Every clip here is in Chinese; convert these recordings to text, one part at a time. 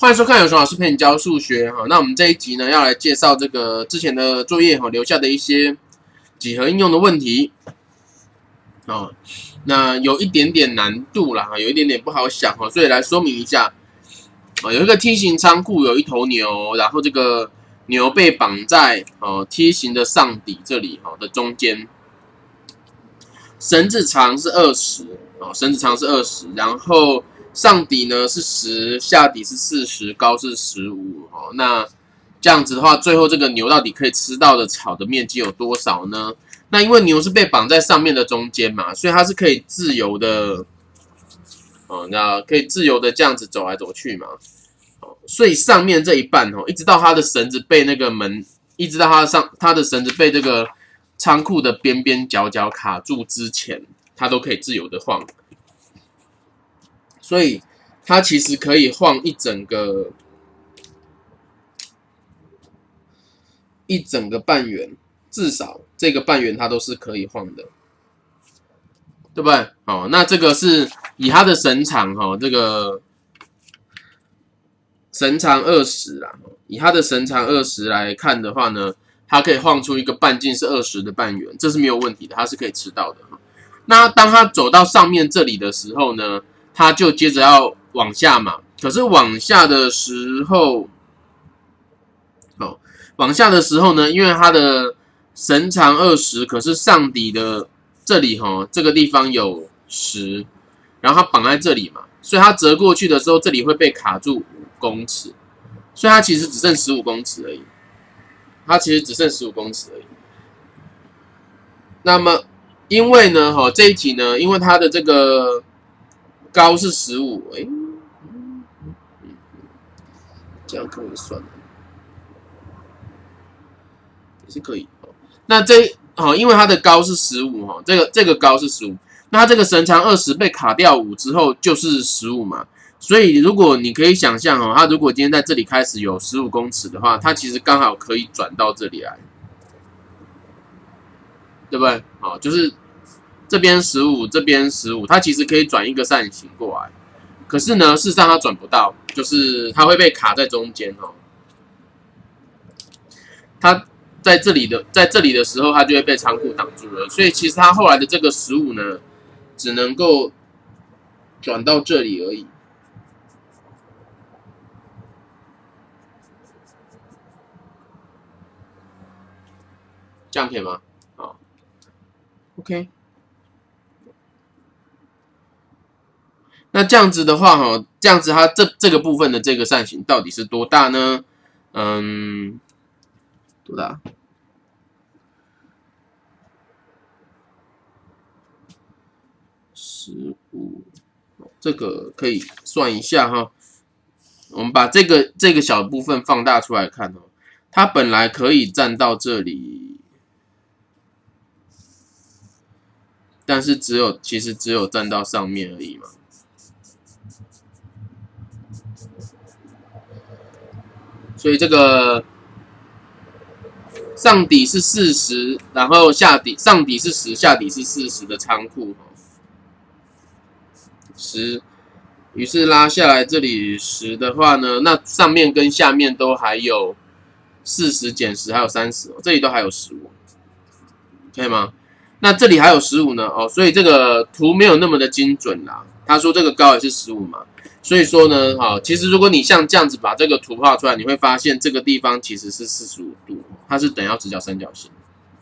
欢迎收看有熊老师陪你教数学哈。那我们这一集呢，要来介绍这个之前的作业哈留下的一些几何应用的问题哦。那有一点点难度啦，有一点点不好想哈，所以来说明一下啊。有一个梯形仓库，有一头牛，然后这个牛被绑在梯形的上底这里的中间，绳子长是20绳子长是20，然后上底呢是10，下底是40，高是15那这样子的话，最后这个牛到底可以吃到的草的面积有多少呢？那因为牛是被绑在上面的中间嘛，所以它是可以自由的那可以自由的这样子走来走去嘛所以上面这一半一直到它的绳子被那个门，一直到它的绳子被这个仓库的边边角角卡住之前，它都可以自由的晃。所以它其实可以晃一整个半圆，至少这个半圆它都是可以晃的，对不对？那这个是以它的绳长这个绳长20啦，以它的绳长20来看的话呢，它可以晃出一个半径是20的半圆，这是没有问题的，它是可以吃到的。那当它走到上面这里的时候呢，它就接着要往下嘛。可是往下的时候，呢，因为它的绳长20，可是上底的这里这个地方有10，然后它绑在这里嘛，所以它折过去的时候，这里会被卡住5公尺，所以它其实只剩15公尺而已。那么因为呢，这一题呢，因为它的这个高是15，这样可以算了，也是可以。那因为它的高是15这个高是15，那它这个绳长20被卡掉5之后就是15嘛，所以如果你可以想象它如果今天在这里开始有15公尺的话，它其实刚好可以转到这里来，对不对？就是这边15，这边15，它其实可以转一个扇形过来，可是呢，事实上它转不到，就是它会被卡在中间它在这里的时候，它就会被仓库挡住了，所以其实它后来的这个15呢，只能够转到这里而已。这样可以吗？好 ，OK。那这样子的话，这样子它这个部分的这个扇形到底是多大呢？多大？15，这个可以算一下哈。我们把这个小部分放大出来看它本来可以站到这里，但是其实只有站到上面而已嘛。所以这个上底是40，然后上底是10，下底是40的仓库10，于是拉下来这里10的话呢，那上面跟下面都还有40减10，还有30这里都还有15，可以吗？那这里还有15呢所以这个图没有那么的精准啦。他说这个高也是15嘛。所以说呢，其实如果你像这样子把这个图画出来，你会发现这个地方其实是45度，它是等腰直角三角形，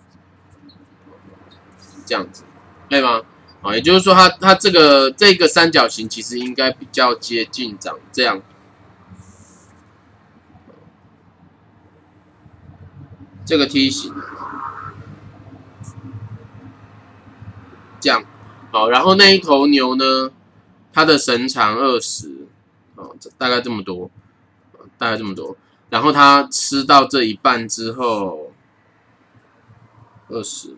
这样子，对吗？也就是说它这个三角形其实应该比较接近长这样，这个梯形，这样，然后那一头牛呢？它的绳长20，大概这么多，然后它吃到这一半之后，20，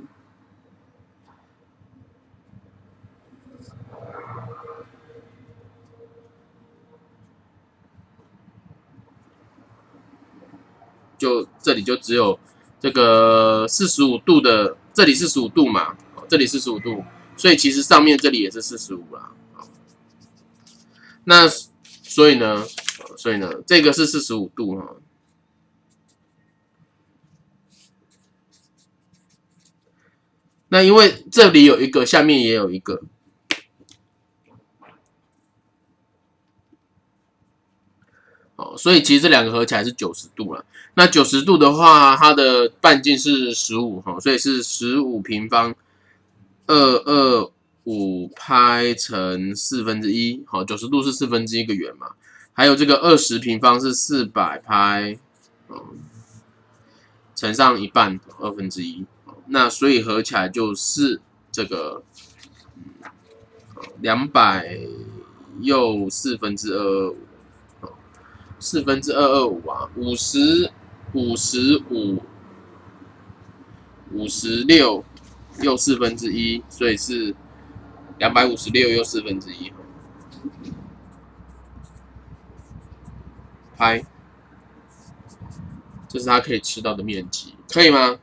就这里就只有这个45度的，这里45度嘛，这里45度，所以其实上面这里也是45啦。那所以呢， 所以呢，这个是45度哈。那因为这里有一个，下面也有一个，所以其实这两个合起来是90度了。那90度的话，它的半径是15哈，所以是15平方225拍乘1/4，好，90度是1/4个圆嘛。还有这个20平方是400拍，乘上1半2/2，那所以合起来就是这个200又2/4，4/225啊，50、55、56又1/4，所以是256又1/4，拍，这是它可以吃到的面积，可以吗？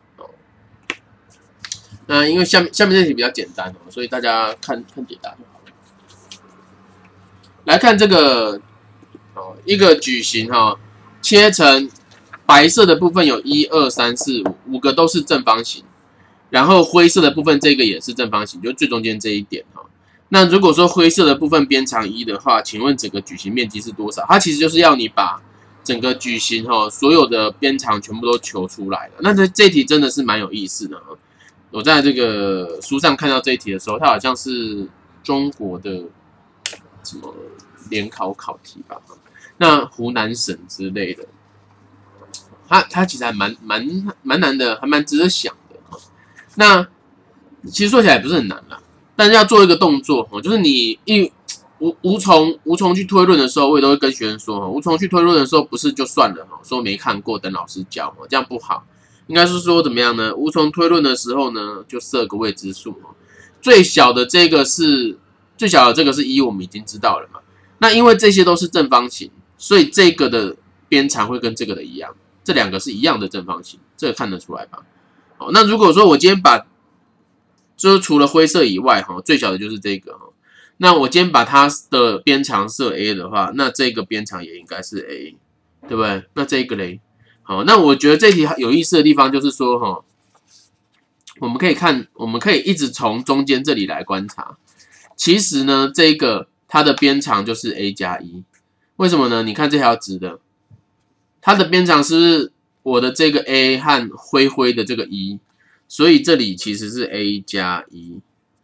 那因为下面这题比较简单所以大家看解答就好了。来看这个一个矩形切成白色的部分有1、2、3、4、5个都是正方形，然后灰色的部分这个也是正方形，就最中间这一点那如果说灰色的部分边长1的话，请问整个矩形面积是多少？它其实就是要你把整个矩形所有的边长全部都求出来了。那这题真的是蛮有意思的我在这个书上看到这一题的时候，它好像是中国的什么联考题吧？那湖南省之类的，它其实还蛮难的，还蛮值得想的那其实做起来不是很难啦，但是要做一个动作就是你无从去推论的时候，我也都会跟学生说无从去推论的时候，不是就算了说没看过，等老师教这样不好。应该是说怎么样呢？无从推论的时候呢，就设个未知数最小的这个是1，我们已经知道了嘛。那因为这些都是正方形，所以这个的边长会跟这个的一样，这两个是一样的正方形，这个看得出来吧？那如果说我今天把就是除了灰色以外最小的就是这个那我今天把它的边长设 A 的话，那这个边长也应该是 A， 对不对？那这个嘞？好，那我觉得这题有意思的地方就是说我们可以一直从中间这里来观察。其实呢，这个它的边长就是 A+1， 为什么呢？你看这条直的，它的边长是不是我的这个 A 和灰的这个1，所以这里其实是 A+1。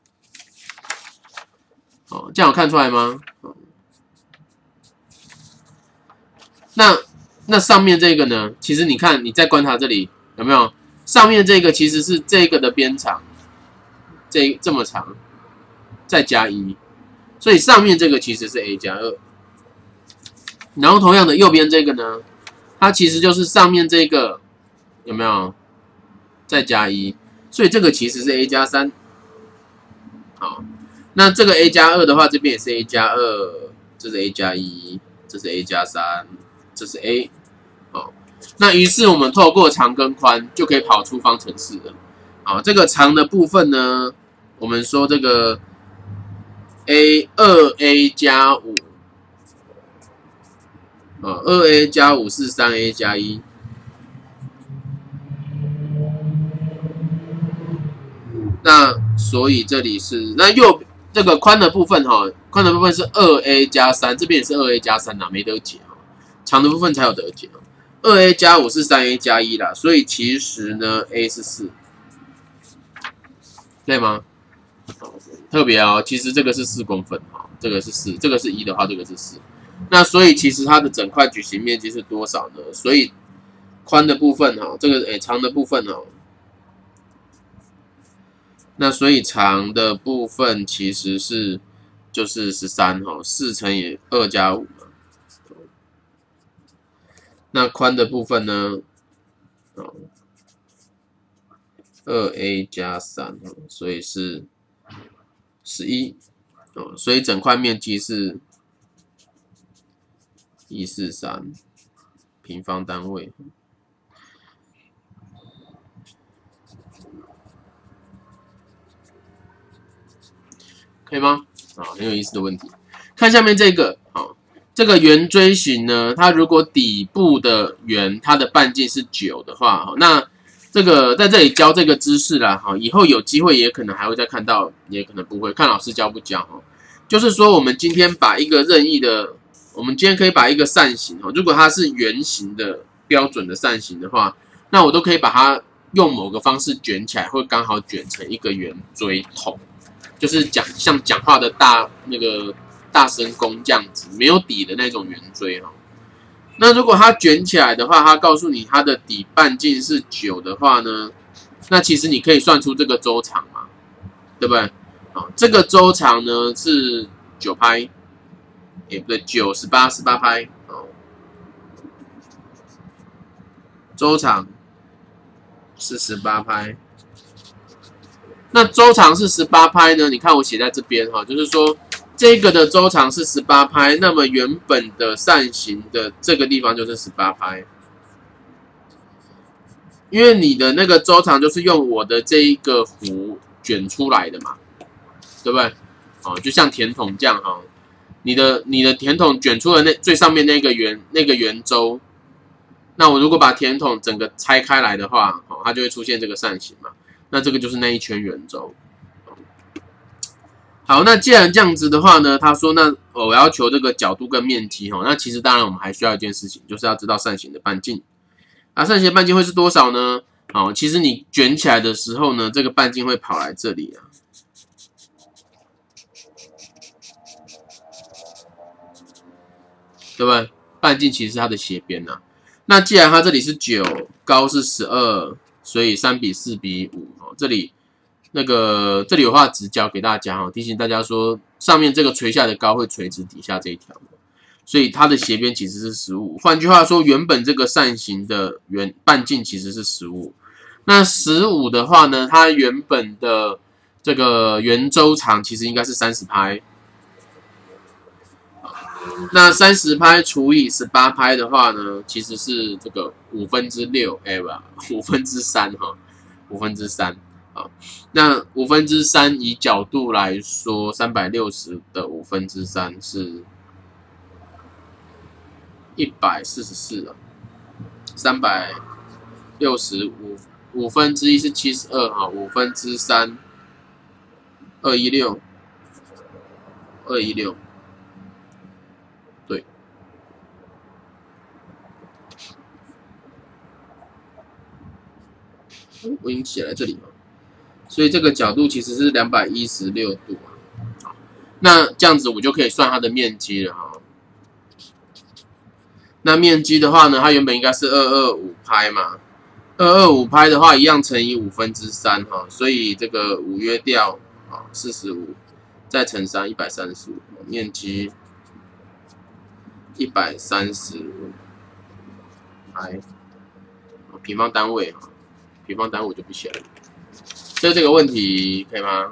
这样有看出来吗？那上面这个呢？其实你看，你再观察这里有没有？上面这个其实是这个的边长，这么长，再加1，所以上面这个其实是 A+2。然后同样的，右边这个呢，它其实就是上面这个有没有？再加1，所以这个其实是 A+3。好，那这个 A+2的话，这边也是 A+2，这是 A+1，这是 A+3，这是 A。那于是我们透过长跟宽就可以跑出方程式了。这个长的部分呢，我们说这个 2A 加5，2A 加5是3A 加1。那所以这里是这个宽的部分宽的部分是2A 加3，这边也是2A 加3没得解长的部分才有得解2A 加5是3A 加1啦，所以其实呢 A 是4，对吗？特别其实这个是4公分这个是4，这个是1的话，这个是4。那所以其实它的整块矩形面积是多少呢？所以宽的部分这个长的部分那所以长的部分其实是就是134乘以2加5。那宽的部分呢？2A 加3，所以是11所以整块面积是143平方单位。可以吗？很有意思的问题。看下面这个这个圆锥形呢，它如果底部的圆它的半径是9的话，那这个在这里教这个知识啦，以后有机会也可能还会再看到，也可能不会，看老师教不教。就是说，我们今天把一个任意的，我们今天可以把一个扇形，如果它是圆形的标准的扇形的话，那我都可以把它用某个方式卷起来，会刚好卷成一个圆锥筒，就是像讲话的大声公这样子，没有底的那种圆锥。那如果它卷起来的话，它告诉你它的底半径是9的话呢，那其实你可以算出这个周长嘛，对不对？这个周长呢是9拍，不对，9、18拍。周长是18拍。那周长是18拍呢？你看我写在这边就是说这个的周长是18拍，那么原本的扇形的这个地方就是18拍，因为你的那个周长就是用我的这一个弧卷出来的嘛，对不对？就像甜筒这样你的甜筒卷出了最上面那个圆周，那我如果把甜筒整个拆开来的话，它就会出现这个扇形嘛，那这个就是那一圈圆周。好，那既然这样子的话呢，他说那我要求这个角度跟面积那其实当然我们还需要一件事情，就是要知道扇形的半径。扇形的半径会是多少呢？其实你卷起来的时候呢，这个半径会跑来这里对不对？半径其实是它的斜边那既然它这里是9，高是12，所以3:4:5。这里有画直角给大家提醒大家说，上面这个垂下的高会垂直底下这一条，所以它的斜边其实是15。换句话说，原本这个扇形的半径其实是15。那15的话呢，它原本的这个圆周长其实应该是30拍。那30拍除以18拍的话呢，其实是这个6/5，不，3/5，5/3。那3/5以角度来说，360的3/5是144360，5/1是72，5/3 216，对。我已经写在这里了。所以这个角度其实是216度那这样子我就可以算它的面积了那面积的话呢，它原本应该是225拍嘛，225拍的话一样乘以3/5所以这个5约掉45，再乘3 135，面积135拍，平方单位我就不写了。所以这个问题可以吗？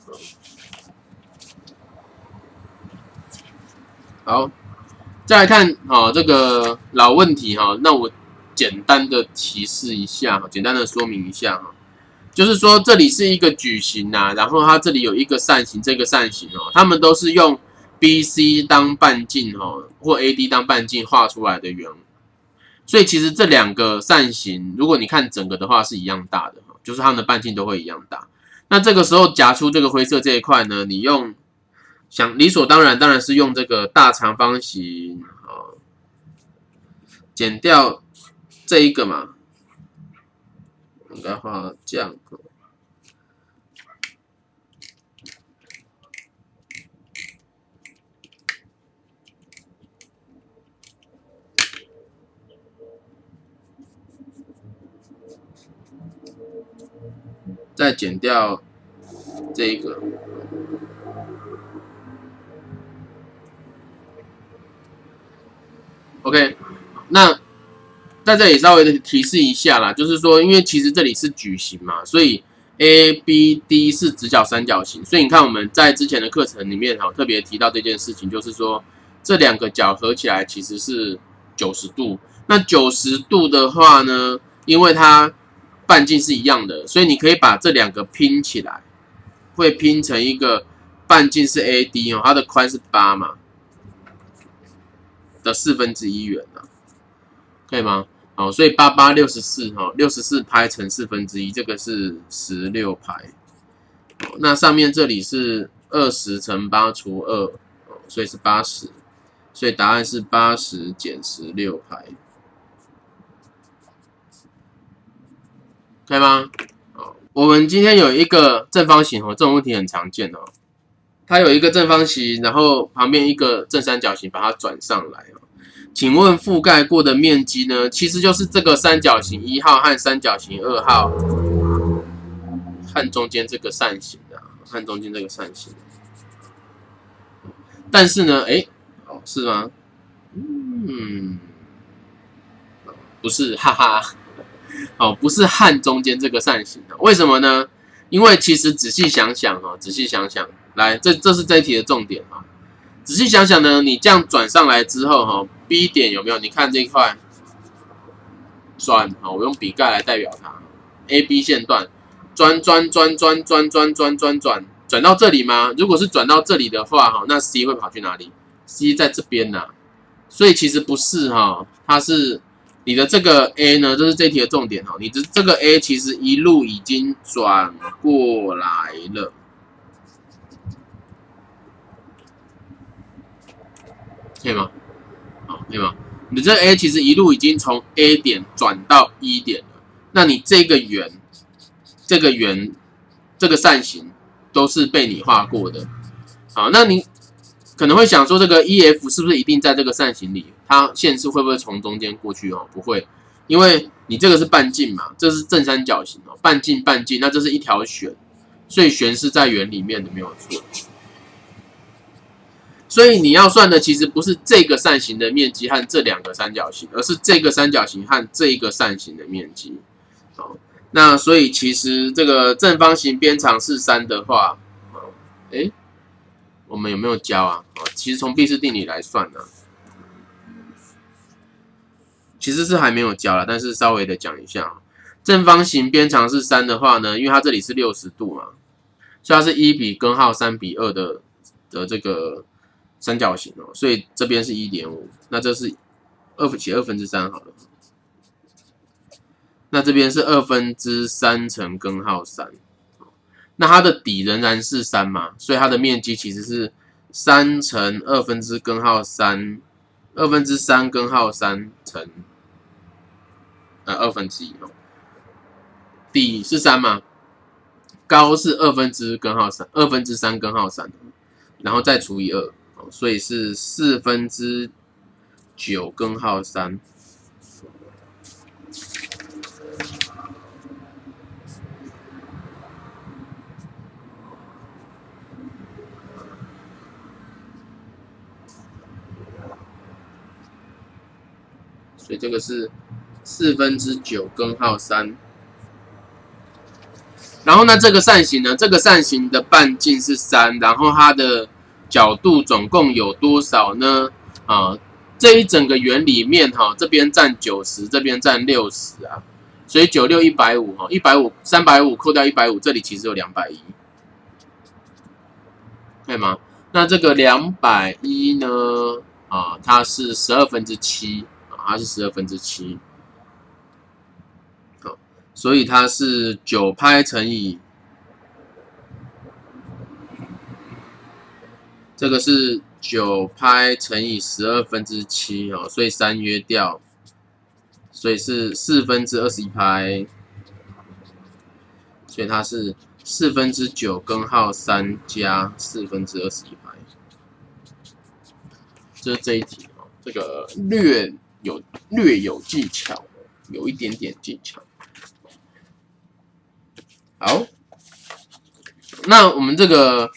好，再来看这个老问题那我简单的提示一下简单的说明一下就是说这里是一个矩形然后它这里有一个扇形，这个扇形它们都是用 BC 当半径或 AD 当半径画出来的圆，所以其实这两个扇形，如果你看整个的话是一样大的。就是它们的半径都会一样大。那这个时候夹出这个灰色这一块呢，你理所当然是用这个大长方形减掉这一个嘛，应该画这样。再减掉这一个，OK， 那在这里稍微的提示一下啦，就是说，因为其实这里是矩形嘛，所以 ABD 是直角三角形，所以你看我们在之前的课程里面特别提到这件事情，就是说这两个角合起来其实是90度。那90度的话呢，因为它半径是一样的，所以你可以把这两个拼起来，会拼成一个半径是 AD它的宽是8嘛， 的1/4元啊，可以吗？好，所以8864哈，64拍乘1/4，这个是16拍。那上面这里是20乘8除2，所以是80，所以答案是80减16拍，可以吗？我们今天有一个正方形这种问题很常见哦。它有一个正方形，然后旁边一个正三角形，把它转上来。请问覆盖过的面积呢？其实就是这个三角形1号和三角形2号和中间这个扇形啊，和中间这个扇形。但是呢，是吗？不是，哈哈。不是和中间这个扇形的，为什么呢？因为其实仔细想想，来，这是这一题的重点啊。仔细想想呢，你这样转上来之后，B 点有没有？你看这一块转，我用笔盖来代表它 ，AB 线段转到这里吗？如果是转到这里的话，那 C 会跑去哪里 ？C 在这边呐，所以其实不是它是。你的这个 A 呢，这是这题的重点你的这个 A 其实一路已经转过来了，可以吗？可以吗？你的这个 A 其实一路已经从 A 点转到 E 点了，那你这个圆、这个扇形都是被你画过的。好，那你可能会想说，这个 EF 是不是一定在这个扇形里？它线是会不会从中间过去不会，因为你这个是半径嘛，这是正三角形半径，那这是一条弦，所以弦是在圆里面的，没有错。所以你要算的其实不是这个扇形的面积和这两个三角形，而是这个三角形和这一个扇形的面积。好，那所以其实这个正方形边长是3的话，我们有没有教啊？其实从毕氏定理来算呢。其实是还没有教啦，但是稍微的讲一下正方形边长是3的话呢，因为它这里是60度嘛，所以它是1比根号3比2的这个三角形所以这边是 1.5， 那这是写3/2好了，那这边是3/2乘根号3，那它的底仍然是3嘛，所以它的面积其实是3乘2/3根号3，2/3根号3乘1/2，底是3嘛，高是2/3根号3，2/3根号3，然后再除以2，所以是4/9根号3。所以这个是9/4根号3。然后呢，这个扇形呢，这个扇形的半径是3，然后它的角度总共有多少呢？这一整个圆里面这边占90，这边占60啊，所以96 150 350扣掉150，这里其实有210，可以吗？那这个210呢？它是7/12，它是7/12，所以它是9拍乘以这个是9拍乘以7/12，所以3约掉，所以是4/21拍，所以它是9/4根号3加4/21拍，这是这一题这个略有技巧，有一点点技巧。好，那我们这个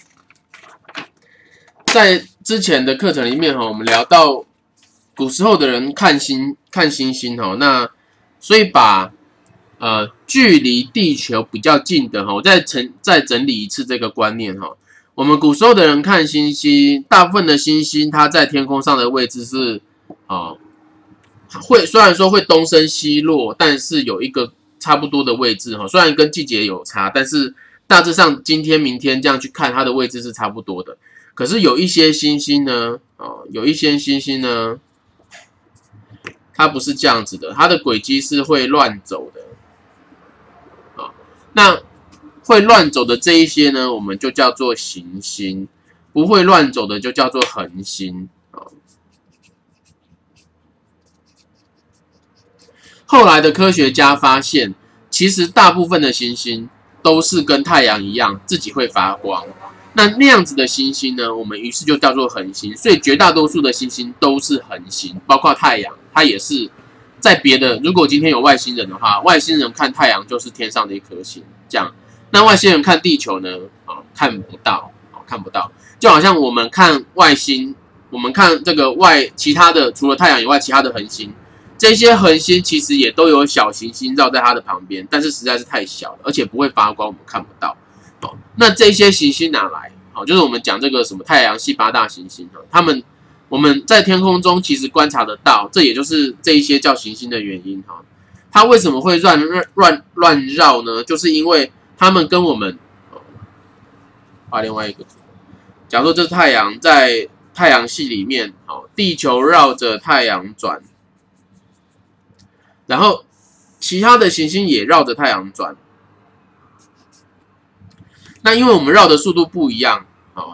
在之前的课程里面我们聊到古时候的人看星星那所以把距离地球比较近的我再整理一次这个观念我们古时候的人看星星，大部分的星星它在天空上的位置是虽然说会东升西落，但是有一个差不多的位置虽然跟季节有差，但是大致上今天明天这样去看它的位置是差不多的。可是有一些星星呢它不是这样子的，它的轨迹是会乱走的。啊，那会乱走的这一些呢，我们就叫做行星；不会乱走的就叫做恒星。后来的科学家发现，其实大部分的行星都是跟太阳一样，自己会发光。那样子的行星呢，我们于是就叫做恒星。所以绝大多数的行星都是恒星，包括太阳，它也是在别的。如果今天有外星人的话，外星人看太阳就是天上的一颗星，这样。那外星人看地球呢？看不到，看不到。就好像我们看外星，我们看这个其他的除了太阳以外，其他的恒星。这些恒星其实也都有小行星绕在它的旁边，但是实在是太小了，而且不会发光，我们看不到。那这些行星哪来？就是我们讲这个什么太阳系8大行星，我们在天空中其实观察得到，这也就是这一些叫行星的原因。它为什么会乱绕呢？就是因为它们跟我们画另外一个图，假如说这是太阳在太阳系里面，地球绕着太阳转。然后其他的行星也绕着太阳转，那因为我们绕的速度不一样，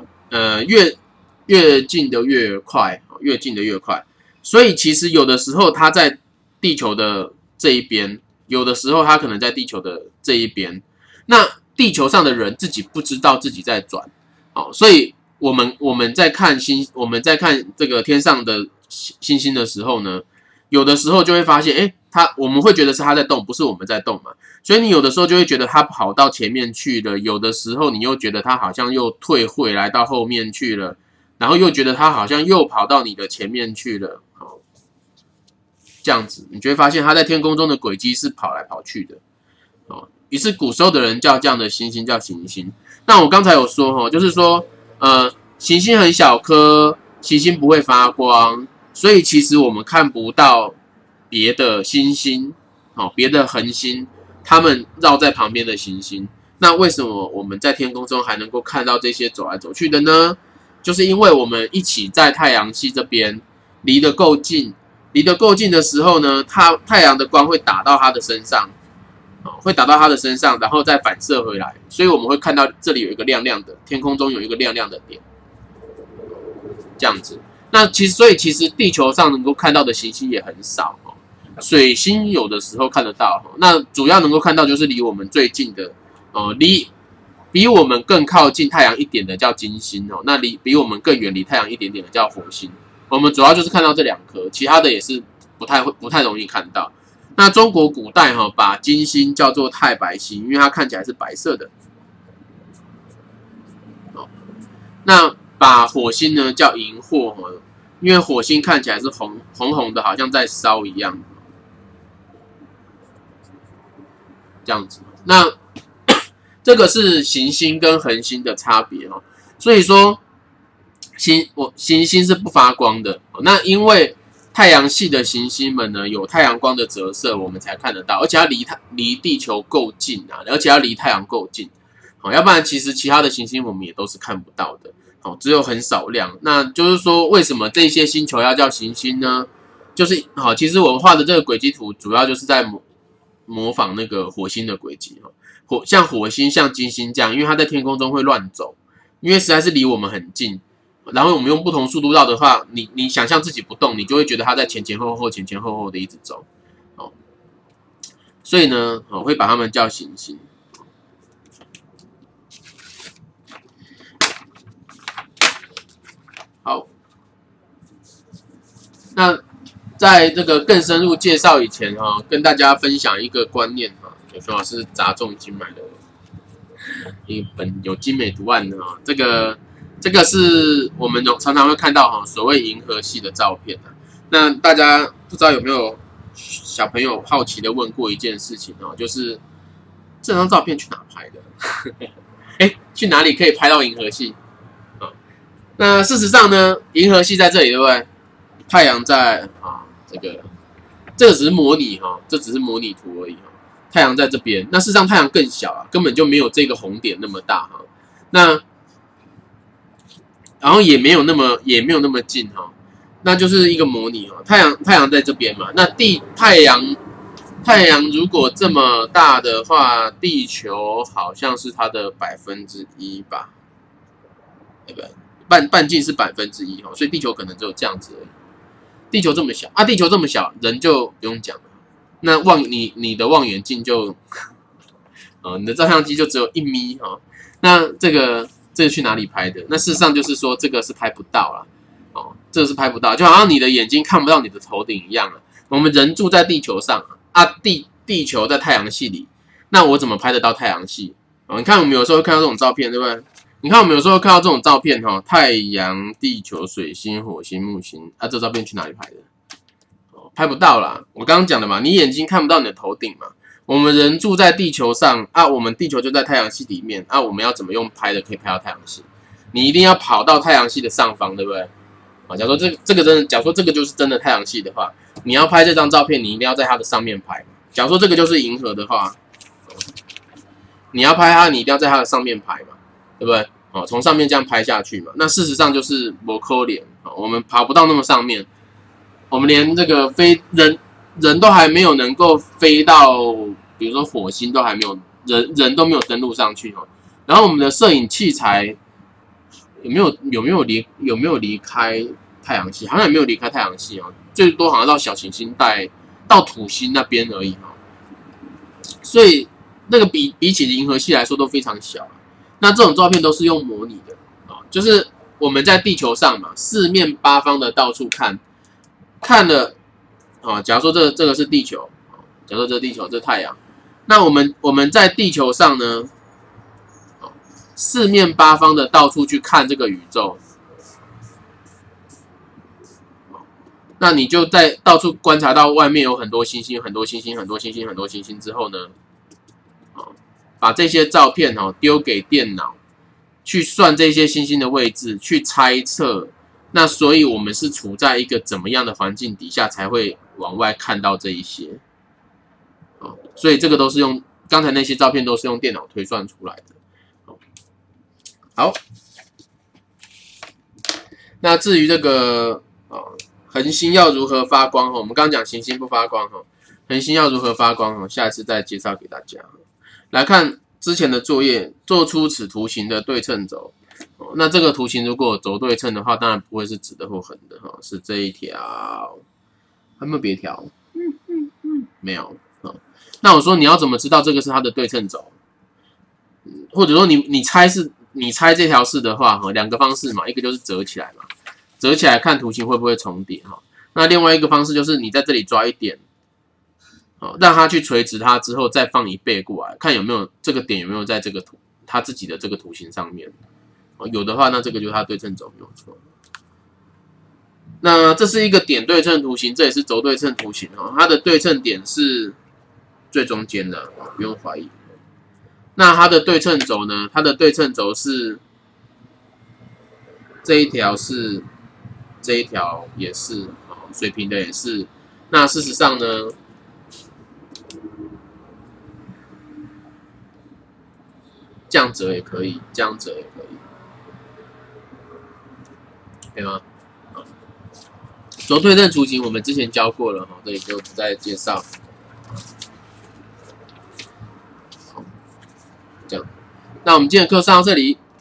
越近的越快，越近的越快，所以其实有的时候它在地球的这一边，有的时候它可能在地球的这一边，那地球上的人自己不知道自己在转，所以我们在看这个天上的星星的时候呢，有的时候就会发现，我们会觉得是它在动，不是我们在动嘛。所以你有的时候就会觉得它跑到前面去了，有的时候你又觉得它好像又退回来到后面去了，然后又觉得它好像又跑到你的前面去了。这样子你就会发现它在天空中的轨迹是跑来跑去的。于是古时候的人叫这样的星星叫行星。那我刚才有说，就是说行星很小颗，行星不会发光，所以其实我们看不到别的星星，别的恒星，它们绕在旁边的行星。那为什么我们在天空中还能够看到这些走来走去的呢？就是因为我们一起在太阳系这边离得够近，离得够近的时候呢，太阳的光会打到它的身上，然后再反射回来，所以我们会看到这里有一个亮亮的，天空中有一个亮亮的点，这样子。那所以其实地球上能够看到的行星也很少，水星有的时候看得到，那主要能够看到就是离我们最近的，比我们更靠近太阳一点的叫金星，那比我们更远离太阳一点点的叫火星。我们主要就是看到这2颗，其他的也是不太容易看到。那中国古代把金星叫做太白星，因为它看起来是白色的。那把火星呢叫荧惑，因为火星看起来是红红的，好像在烧一样，这样子。那这个是行星跟恒星的差别，所以说行星是不发光的。那因为太阳系的行星们呢有太阳光的折射，我们才看得到，而且要离地球够近啊，而且要离太阳够近，要不然其实其他的行星我们也都是看不到的。只有很少量。那就是说，为什么这些星球要叫行星呢？就是其实我画的这个轨迹图，主要就是在模仿那个火星的轨迹。像火星、像金星这样，因为它在天空中会乱走，因为实在是离我们很近。然后我们用不同速度绕的话，你想象自己不动，你就会觉得它在前前后后的一直走。所以呢，会把它们叫行星。好，那在这个更深入介绍以前跟大家分享一个观念有熊老师砸重金买的一本有精美图案的这个是我们常常会看到所谓银河系的照片那大家不知道有没有小朋友好奇的问过一件事情就是这张照片去哪拍的？去哪里可以拍到银河系？那事实上呢，银河系在这里，对不对？太阳在这个只是模拟这只是模拟图而已太阳在这边，那事实上太阳更小根本就没有这个红点那么大那然后也没有那么近那就是一个模拟哦。太阳在这边嘛，那太阳如果这么大的话，地球好像是它的1%吧？对不对？半径是1%哦，所以地球可能只有这样子而已。地球这么小啊，地球这么小，人就不用讲了。那你的望远镜就，你的照相机就只有1米哈。那这个去哪里拍的？那事实上就是说这个是拍不到啦。哦，这个是拍不到，就好像你的眼睛看不到你的头顶一样啊。我们人住在地球上啊，地球在太阳系里，那我怎么拍得到太阳系？哦，你看我们有时候会看到这种照片，对不对？你看我们有时候看到这种照片哈，太阳、地球、水星、火星、木星啊，这照片去哪里拍的？哦，拍不到啦。我刚刚讲的嘛，你眼睛看不到你的头顶嘛。我们人住在地球上啊，我们地球就在太阳系里面啊，我们要怎么用拍的可以拍到太阳系？你一定要跑到太阳系的上方，对不对？啊，假如说这个真的，假如说这个就是真的太阳系的话，你要拍这张照片，你一定要在它的上面拍。假如说这个就是银河的话，你要拍它，你一定要在它的上面拍嘛，对不对？哦，从上面这样拍下去嘛。那事实上就是不可能，我们爬不到那么上面，我们连这个人都还没有能够飞到，比如说火星都还没有，人都没有登陆上去哦。然后我们的摄影器材有没有离开太阳系？好像也没有离开太阳系哦，最多好像到小行星带到土星那边而已哈。所以那个比起银河系来说都非常小。那这种照片都是用模拟的啊，就是我们在地球上嘛，四面八方的到处看了啊。假如说这个是地球，假如说这是地球，这是太阳，那我们在地球上呢，四面八方的到处去看这个宇宙，那你就在到处观察到外面有很多星星、很多星星、很多星星、很多星星之后呢，把这些照片丢给电脑，去算这些星星的位置，去猜测。那所以我们是处在一个怎么样的环境底下才会往外看到这一些？所以这个都是用刚才那些照片都是用电脑推算出来的。好，那至于这个恒星要如何发光我们刚刚讲行星不发光恒星要如何发光下一次再介绍给大家。来看之前的作业，做出此图形的对称轴。那这个图形如果轴对称的话，当然不会是直的或横的是这一条。有没有别条？没有。那我说你要怎么知道这个是它的对称轴？或者说你猜这条式的话两个方式嘛，一个就是折起来嘛，折起来看图形会不会重叠那另外一个方式就是你在这里抓一点。让它去垂直它之后，再放1倍过来，看有没有这个点有没有在这个它自己的这个图形上面。有的话，那这个就是它对称轴，没有错。那这是一个点对称图形，这也是轴对称图形它的对称点是最中间的，不用怀疑。那它的对称轴呢？它的对称轴是这一条是，这一条也是，水平的也是。那事实上呢？这样折也可以，这样折也可以，可以吗？轴对称图形我们之前教过了这里就不再介绍。这样，那我们今天的课上到这里。